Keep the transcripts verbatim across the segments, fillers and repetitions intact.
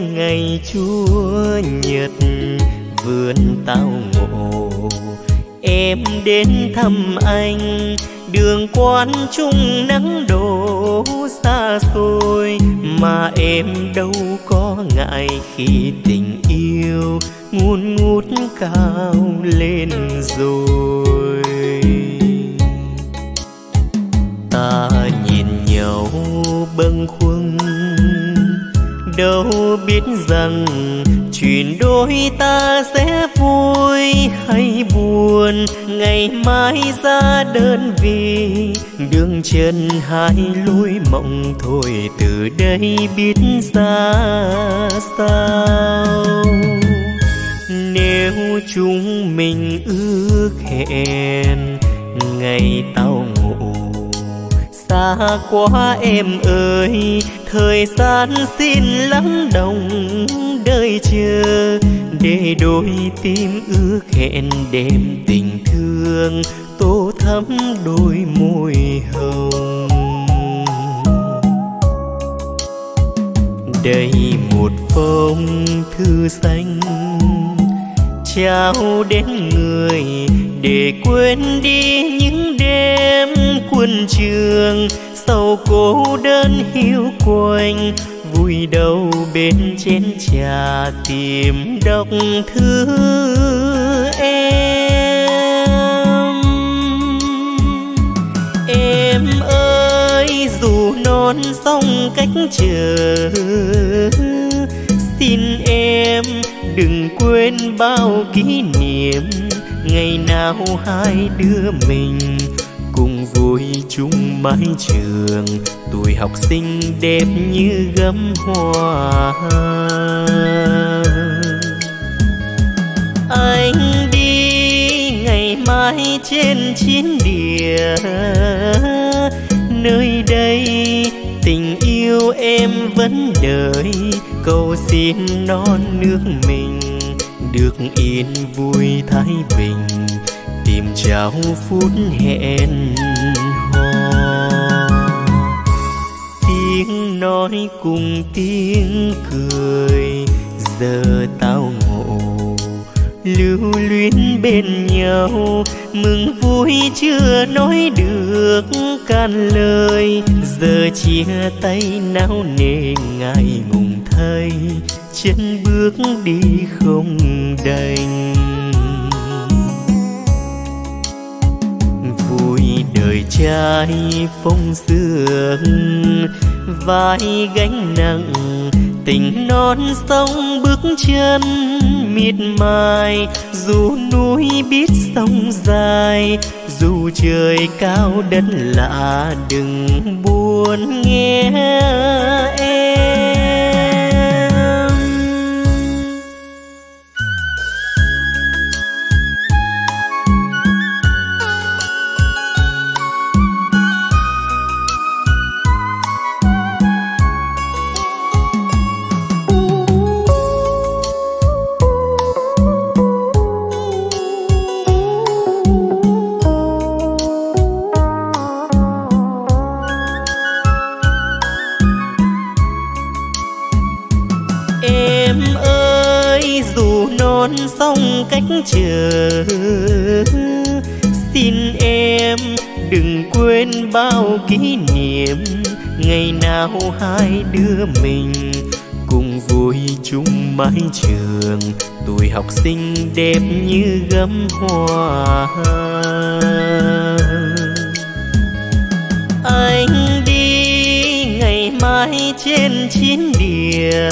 ngày Chúa Nhật vườn tao ngộ, em đến thăm anh đường quán trung nắng đổ xa xôi, mà em đâu có ngại khi tình yêu ngùn ngút cao lên rồi. Ta nhìn nhau bâng khuâng, đâu biết rằng chuyện đôi ta sẽ vui hay buồn, ngày mai ra đơn vì đường chân hai lối mộng thôi, từ đây biết ra sao. Nếu chúng mình ước hẹn ngày tao ngộ, xa quá em ơi, thời gian xin lắng động đời chờ, để đôi tim ước hẹn đêm tình thương tô thắm đôi môi hồng. Đây một phong thư xanh trao đến người, để quên đi những đêm quân trường, sau cô đơn hiu quạnh vui đầu bên chén trà tìm đọc thư em. Em ơi dù non sông cách chờ, xin em đừng quên bao kỷ niệm, ngày nào hai đứa mình cùng vui chung mái trường, tuổi học sinh đẹp như gấm hoa. Anh đi ngày mai trên chiến địa, nơi đây tình yêu em vẫn đợi, cầu xin non nước mình được yên vui thái bình, tìm trao phút hẹn hò. Tiếng nói cùng tiếng cười, giờ tao ngộ lưu luyến bên nhau, mừng vui chưa nói được can lời, giờ chia tay nao nề ngại ngùng thay, chân bước đi không đành. Vui đời trai phong sương, vai gánh nặng tình non sông bước chân miệt mài, dù núi biết sông dài, dù trời cao đất lạ đừng buồn nghe em. Sông cách chờ, xin em đừng quên bao kỷ niệm, ngày nào hai đứa mình cùng vui chung mái trường, tuổi học sinh đẹp như gấm hoa. Anh đi ngày mai trên chiến địa,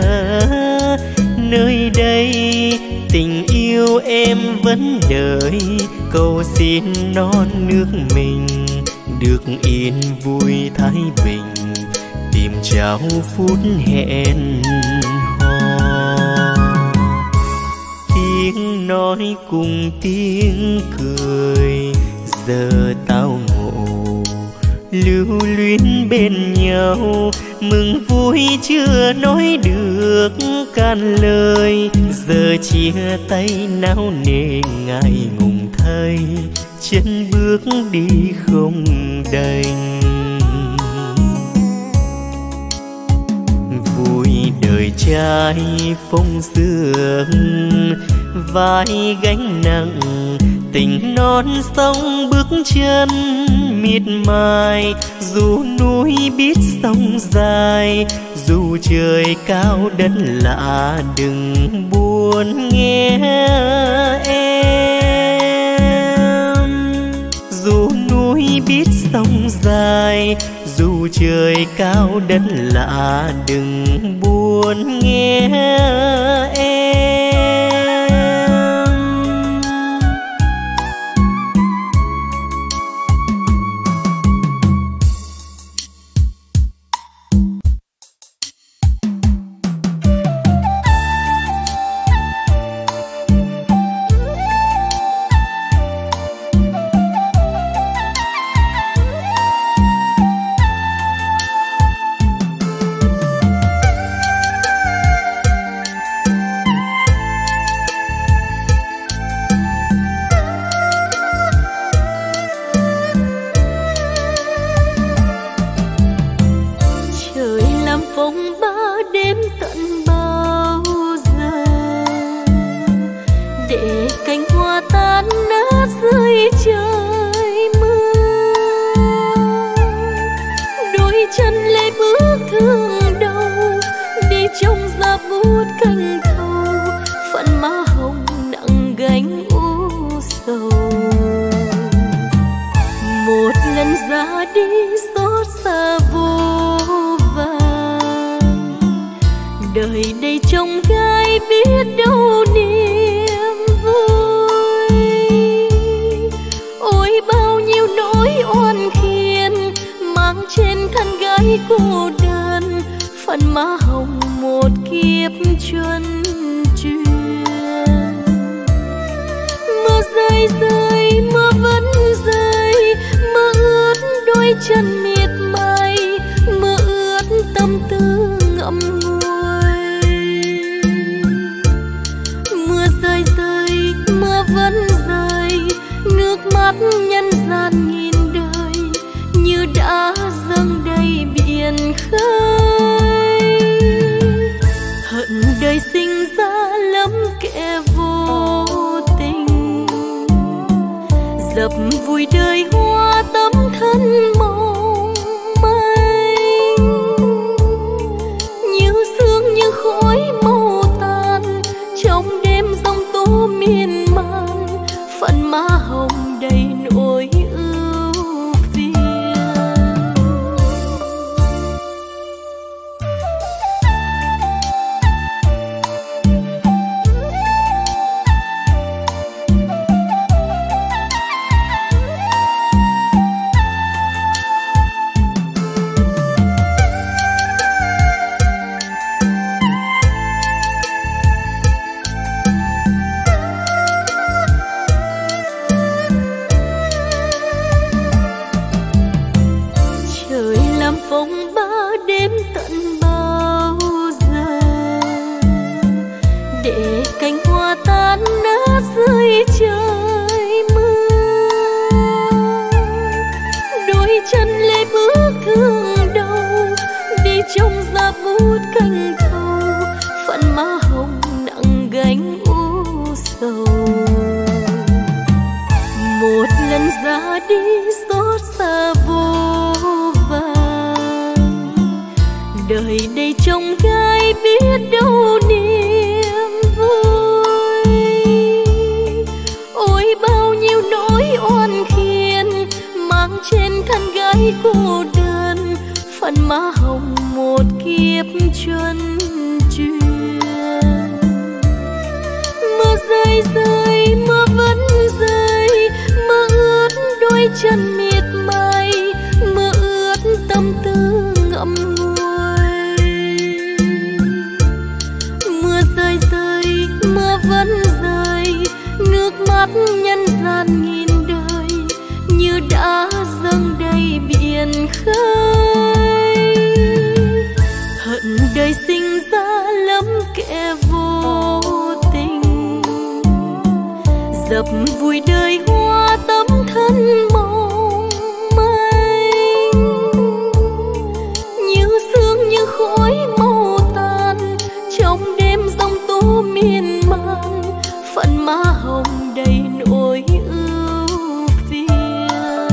nơi đây tình yêu em vẫn đợi, cầu xin non nước mình được yên vui thái bình, tìm trao phút hẹn hò. Tiếng nói cùng tiếng cười, giờ tao ngộ lưu luyến bên nhau, mừng vui chưa nói được can lời, giờ chia tay nao nề ngại ngùng thay, chân bước đi không đành. Vui đời trai phong sương, vai gánh nặng tình non sông bước chân miệt mài. Dù núi biết sông dài, dù trời cao đất lạ, đừng buồn nghe em. Dù núi biết sông dài, dù trời cao đất lạ, đừng buồn nghe em. Như sương như khói màu tàn miên man, phận má hồng đầy nỗi ưu phiền.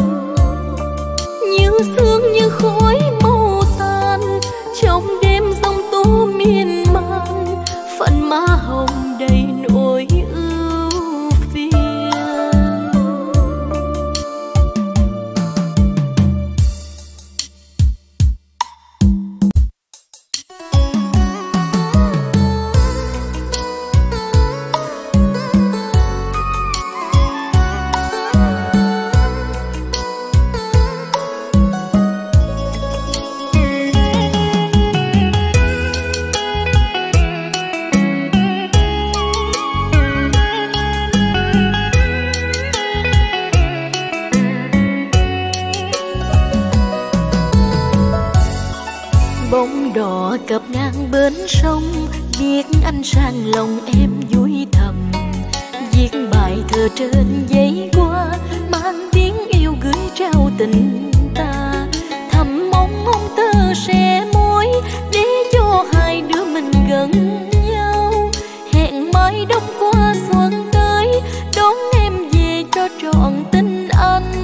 Như sương như khói màu tàn, trong đêm giông tố miên man, phận má hồng đầy nỗi ưu phiền. Bóng đỏ cập ngang bến sông, viết anh sang lòng em vui thầm. Viết bài thơ trên giấy hoa, mang tiếng yêu gửi trao tình ta. Thầm mong ông tơ sẽ môi, để cho hai đứa mình gần nhau. Hẹn mai đông qua xuân tới, đón em về cho trọn tình anh.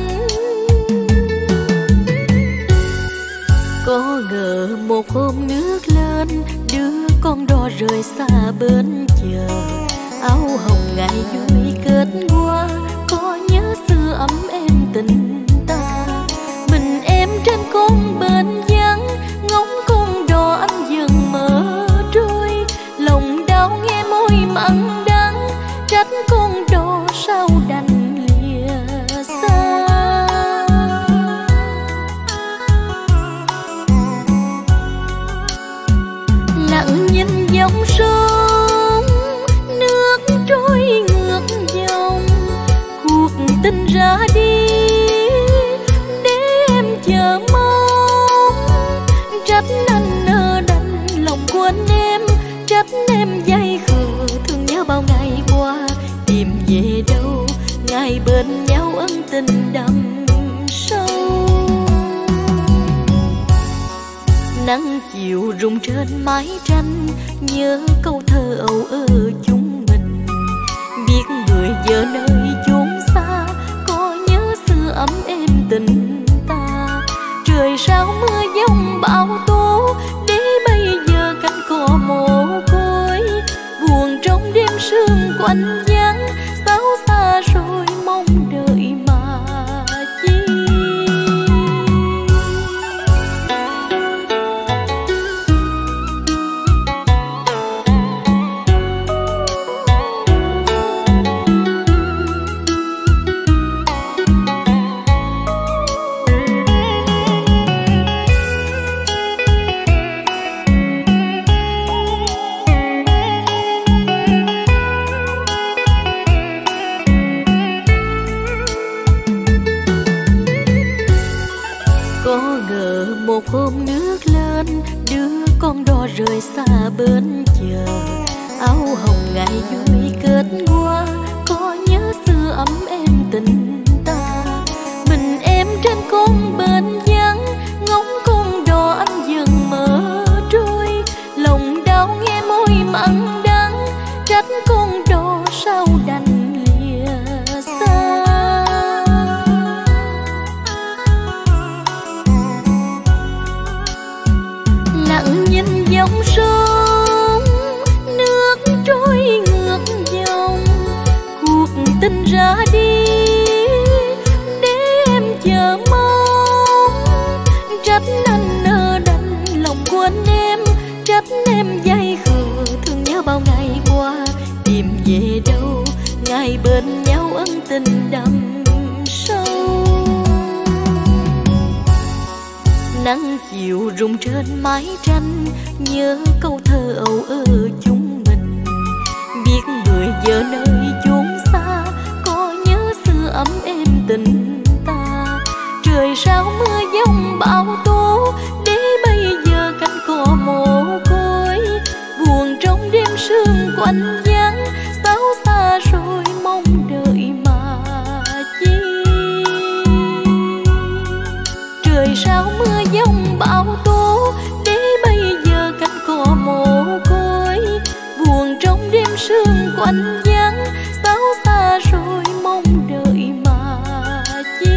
Có ngờ một hôm nước lên, đưa con đò rời xa bến chờ. Áo hồng ngày vui kết hoa, có nhớ xưa ấm em tình ta. Mình em trên con bến vắng, ngóng con đò anh dần mở trôi. Lòng đau nghe môi mặn đắng, trách con đò sao đành lìa xa. Lặng nhìn dòng sông, nước trôi ngược dòng. Cuộc tình ra đi, để em chờ mong. Trách anh nỡ đành lòng quên em, trách em dây khờ thương nhớ bao ngày qua. Tìm về đâu, ngày bên nhau ân tình đậm sâu. Nắng chiều rung trên mái tranh, nhớ câu thơ âu ơ chúng mình. Biết người giờ nơi chốn xa, có nhớ xưa ấm êm tình ta. Trời sao mưa giông bão tố, để bây giờ cánh cỏ mồ côi. Buồn trong đêm sương quạnh vắng, sao xa rồi mong đợi mà chi. Có ngờ một hôm nước lên, đưa con đò rời xa bến chờ. Áo hồng ngày vui kết hoa, có nhớ xưa ấm êm tình ta. Mình em trên con bến vắng, ngóng con đò anh dần mở trôi. Lòng đau nghe môi mặn đắng, trách con đò sao đành lìa xa. Lặng nhìn dòng sông, nước trôi ngược dòng. Cuộc tình ra đi, để em chờ mong. Trách anh nỡ đành lòng quên em, trách em dây khờ thương nhớ bao ngày qua. Tìm về đâu, ngày bên nhau ân tình đậm sâu. Nắng chiều rung trên mái tranh, nhớ câu thơ âu ơ chúng mình. Biết người giờ nơi chốn xa, có nhớ xưa ấm êm tình ta. Trời sao mưa giông bão tố, để bây giờ cánh cỏ mồ côi. Buồn trong đêm sương quạnh vắng, sao xa rồi mong đợi mà chi. Trời sao mưa giông bão tố, để bây giờ cánh cỏ mồ côi. Buồn trong đêm quanh vắng, sao xa rồi mong đợi mà chi.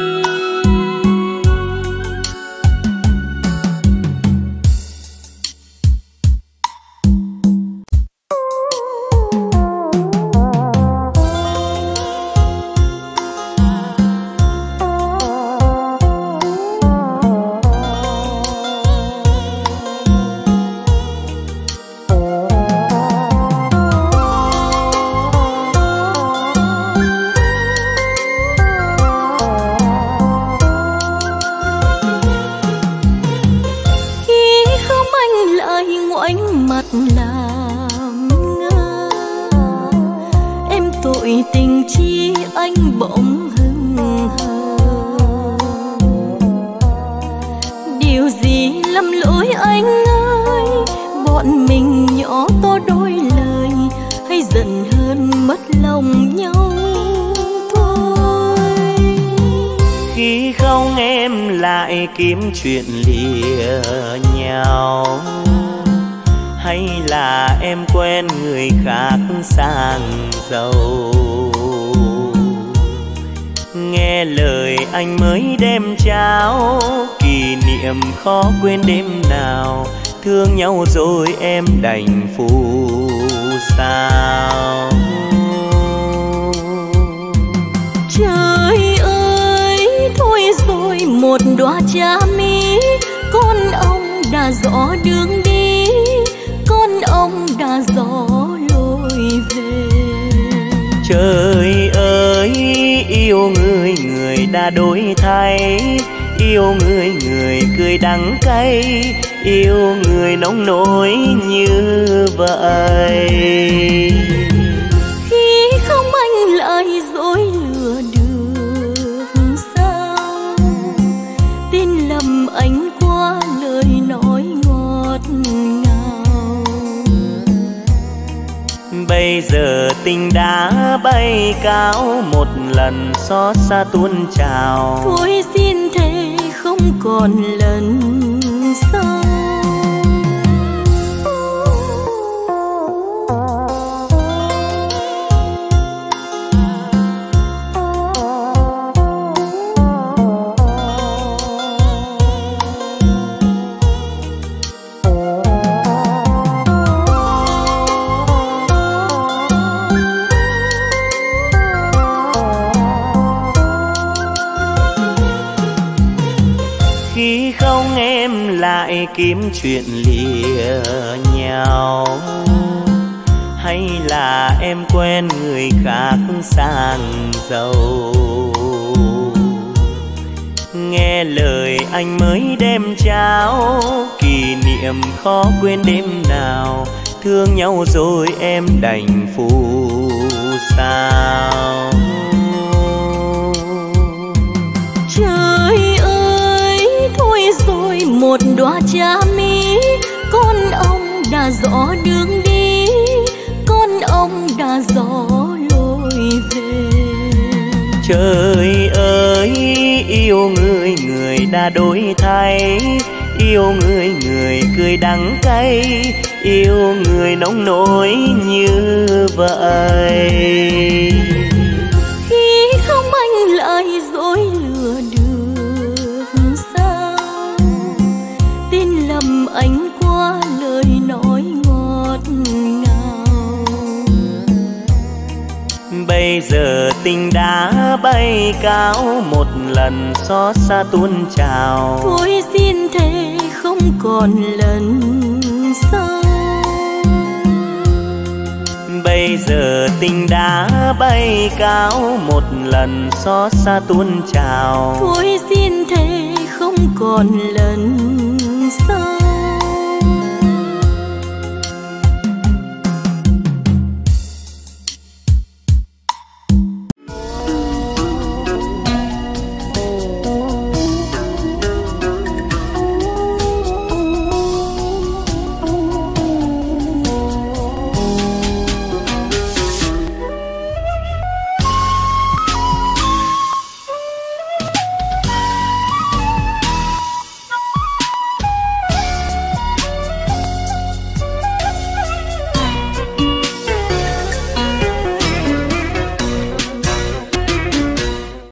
Làm ngơ em tội tình chi anh bỗng hững hờ, điều gì lầm lỗi anh ơi, bọn mình nhỏ to đôi lời, hay giận hơn mất lòng nhau thôi. Khi không em lại kiếm chuyện lìa nhau, hay là em quen người khác sang giàu. Nghe lời anh mới đem trao, kỷ niệm khó quên đêm nào, thương nhau rồi em đành phù sao. Trời ơi thôi rồi một đóa cha mi, con ông đã rõ đường đi, con ông đã rõ lối về. Trời ơi yêu người người đã đổi thay, yêu người người cười đắng cay, yêu người nông nổi như vậy. Khi không anh lại dối lừa được sao, tin lầm anh qua lời nói ngọt ngào. Bây giờ tình đã bay cao, một lần xót xa tuôn trào. Thôi xin thề không còn lần sau. Lại kiếm chuyện lìa nhau, hay là em quen người khác sang giàu. Nghe lời anh mới đem trao, kỷ niệm khó quên đêm nào, thương nhau rồi em đành phù sao. Trời ơi thôi rồi một đóa cha mi, con ông đã rõ đường đi, con ông đã rõ lối về. Trời ơi yêu người người đã đổi thay, yêu người người cười đắng cay, yêu người nông nổi như vậy. Khi không anh lại dối lừa được sao, tin lầm anh qua lời nói ngọt ngào. Bây giờ tình đã bay cao, một lần xót xa tuôn trào. Thôi xin thề không còn lần sau. Bây giờ tình đã bay cao, một lần xót xa tuôn trào. Thôi xin thề không còn lần